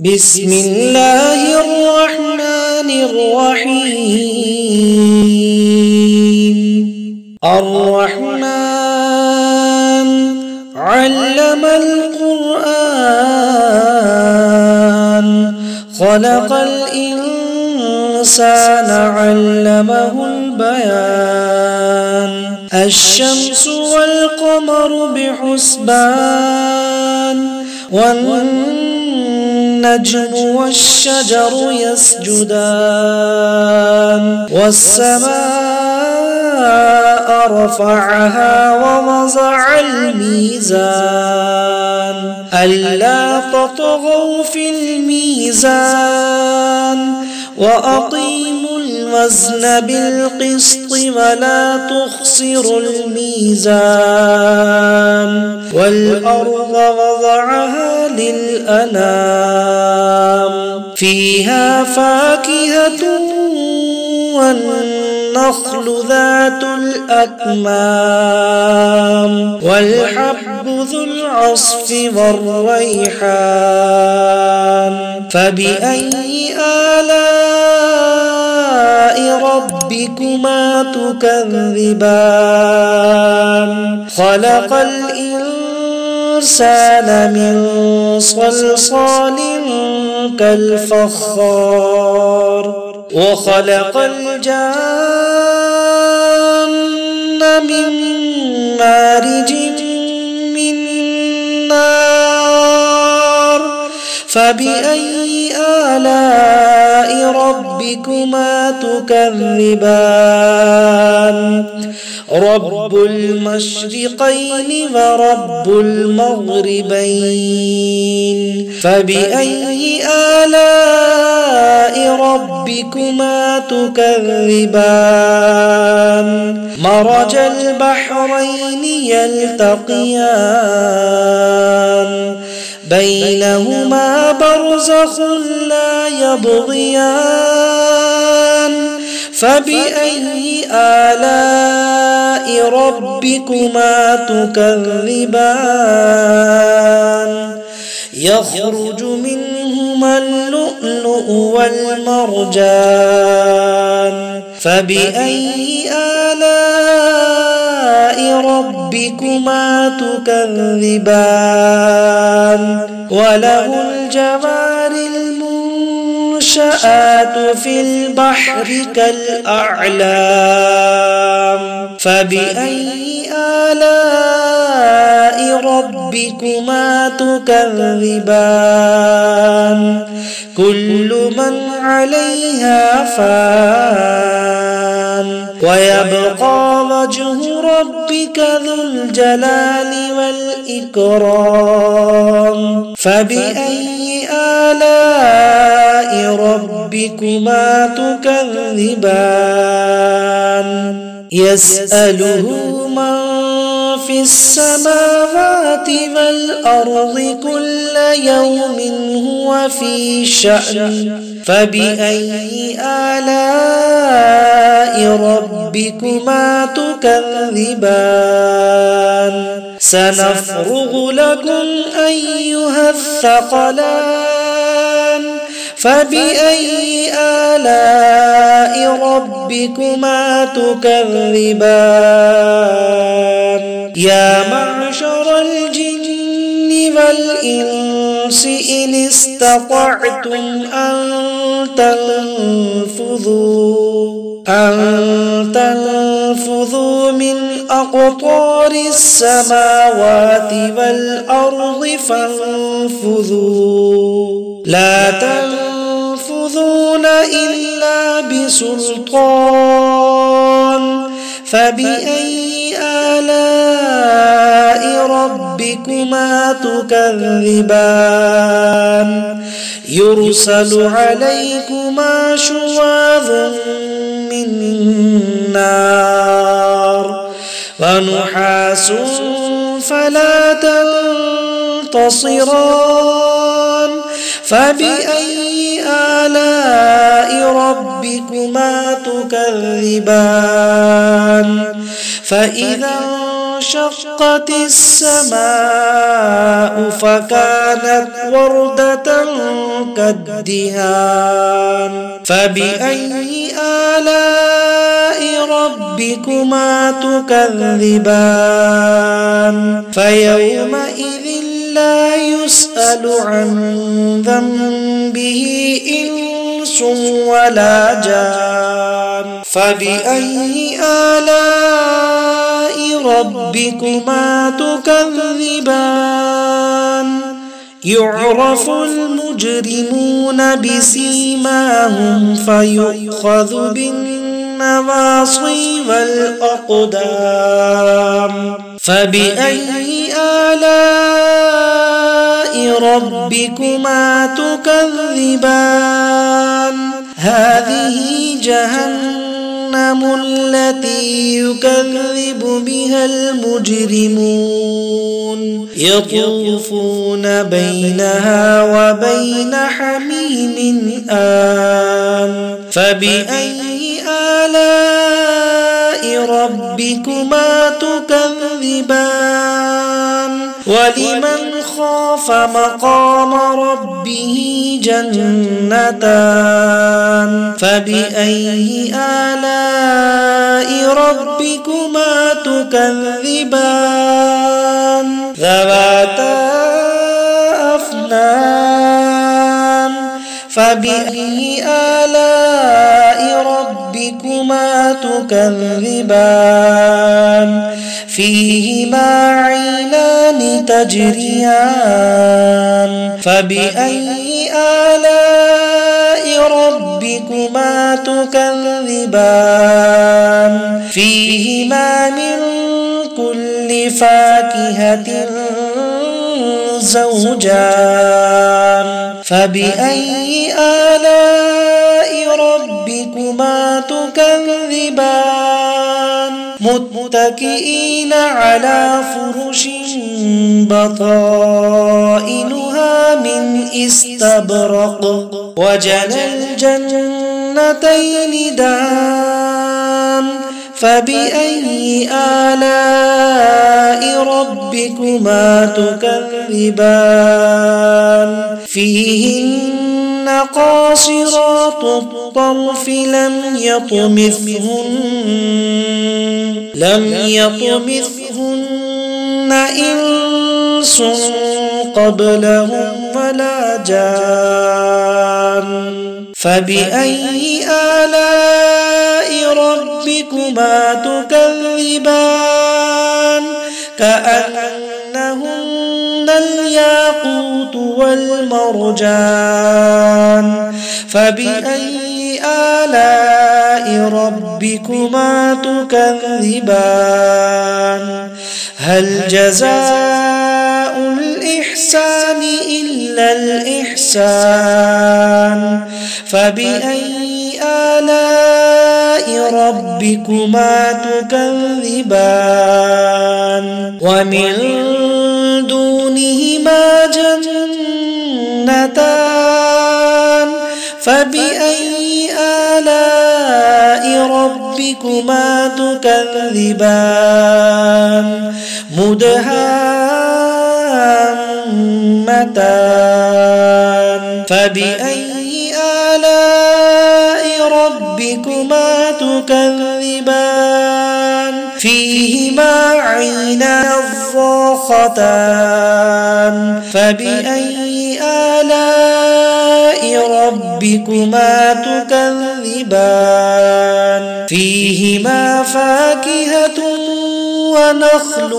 بسم الله الرحمن الرحيم. الرحمن علم القرآن خلق الإنسان علمه البيان. الشمس والقمر بحسبان والنجم والشجر يسجدان. والسماء رفعها ووضع الميزان ألا تطغوا في الميزان وأقيموا الوزن بالقسط ولا تخسروا الميزان. والأرض وضعها للأنام فيها فاكهة والنخل ذات الأكمام والحب ذو العصف والريحان. فبأي آلاء ربكما تكذبان. خلق الإنسان من صلصال كالفخار وخلق الجان من مارج من نار. فبأي آلاء ربكما تكذبان. رب المشرقين ورب المغربين. فبأي آلاء ربكما تكذبان. مرج البحرين يلتقيان بينهما برزخ لا يبغيان. فبأي آلاء ربكما تكذبان. يخرج منهما اللؤلؤ والمرجان. فبأي آلاء ربكما تكذبان. وله الجوار المنشآت في البحر كالأعلام. فبأي آلاء ربكما تكذبان. كل من عليها فان ويبقى وجه ربك ذو الجلال والإكرام. فبأي آلاء ربكما تكذبان. يسأله من في السماوات والأرض كل يوم هو في شأن. فبأي آلاء ربكما تكذبان. سنفرغ لكم أيها الثقلان. فبأي آلاء ربكما تكذبان. يا معشر الجن والإنس إن استطعتم أن تنفذوا من أقطار السماوات والأرض فانفذوا. لا تنفذون إلا بسلطان. فبأي آلاء ربكما تكذبان. يرسل عليكما شواظ من نار ونحاس فلا تنتصران. فبأي آلاء ربكما تكذبان. فإذا وانشقت السماء فكانت وردة كالدهان فبأي آلاء ربكما تكذبان فيومئذ لا يسأل عن ذنبه إنس ولا جان فبأي آلاء ربكما تكذبان يعرف المجرمون بسيماهم فيؤخذ بالنواصي والأقدام فبأي آلاء ربكما تكذبان هذه جهنم التي يكذب بها المجرمون يطوفون بينها وبين حميم آن فبأي آلاء ربكما تكذبان ولمن خاف مقام ربه جنتان فبأي آلاء ربكما تكذبان ذواتا أفنان فبأي آلاء ربكما تكذبان فيهما عينان تجريان فبأي آلاء ربكما تكذبان فيهما من كل فاكهة زوجان فبأي آلاء ربكما تكذبان متكئين على فرش بطائنها من استبرق وجنى الجنتين دان فبأي آلاء ربكما تكذبان فيهن قاصرات الطرف لم يطمثهن إنس قبلهم ولا جان فبأي آلاء ربكما تكذبان كأنهن الياقوت والمرجان فبأي آلاء ربكما تكذبان هل جزاء الإحسان إلا الإحسان فبأي آلاء ربكما تكذبان ومن دونهما جنتان فبأي آلاء ربكما تكذبان مدهامتان فبأي آلاء ربكما تكذبان فيهما عينان ضاختان فبأي آلاء ربكما تكذبان فيهما فاكهة ونخل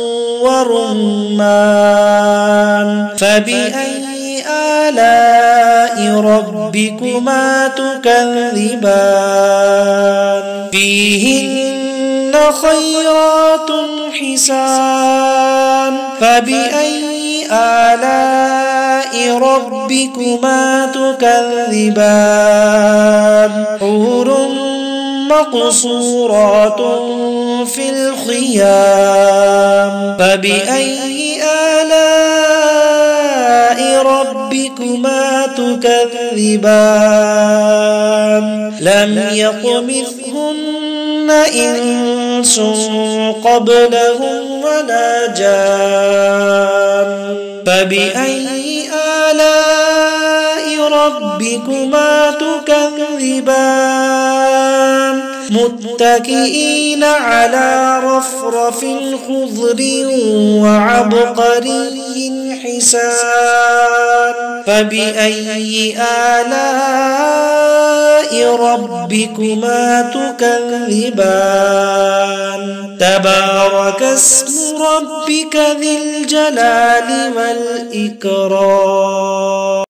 ورمان فبأي آلاء ربكما تكذبان فيهن خيرات حسان فبأي آلاء ربكما تكذبان حور مقصورات في الخيام فبأي آلاء ربكما تكذبان لم يطمثهن إنس قبلهم ولا جان فبأي آلاء ربكما تكذبان متكئين على رفرف خضر وعبقري حسان فبأي آلاء ربكما تكذبان تبارك اسم ربك ذي الجلال والإكرام.